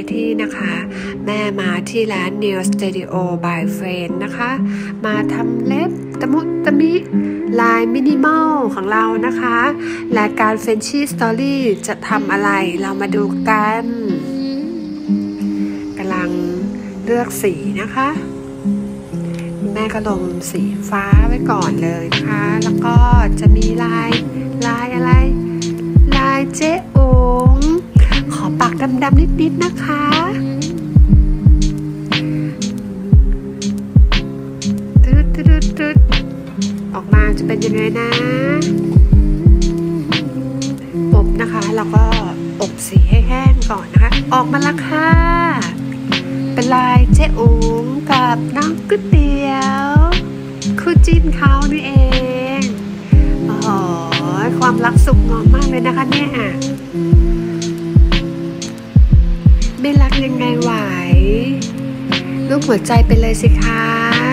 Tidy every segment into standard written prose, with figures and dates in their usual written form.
ที่นะคะแม่มาที่ร้าน Nail Studio by Friend นะคะมาทำเล็บตะมุตะมิลายมินิมอลของเรานะคะรายการ Frenchy Story จะทำอะไรเรามาดูกันกำลังเลือกสีนะคะแม่ก็ลงสีฟ้าไว้ก่อนเลยนะคะแล้วก็จะมีลายอะไรลายเจ๊อุ๋งขอปากดำๆนิดๆนะคะตึ๊ดออกมาจะเป็นยังไงนะอบนะคะแล้วก็อบสีให้แห้งก่อนนะคะออกมาละค่ะเป็นลายเจ๊อุ๋งกับน้องก๋วยเตี๋ยวคู่จิ้นเขานี่เองโอ้โหความรักสุขงอมมากเลยนะคะเนี่ยไม่รักยังไงไหวรูปหัวใจไปเลยสิคะ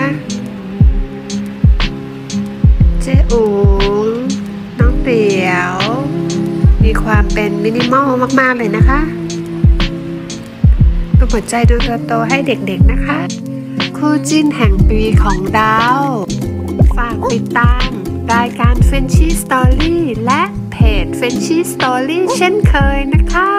เจ๊อุ๋งน้องเตี๋ยวมีความเป็นมินิมอลมากๆเลยนะคะรูปหัวใจดูโตๆให้เด็กๆนะคะคู่จิ้นแห่งปีของดาวฝากติดตามรายการ Frenchy Story และเพจ Frenchy Story เช่นเคยนะคะ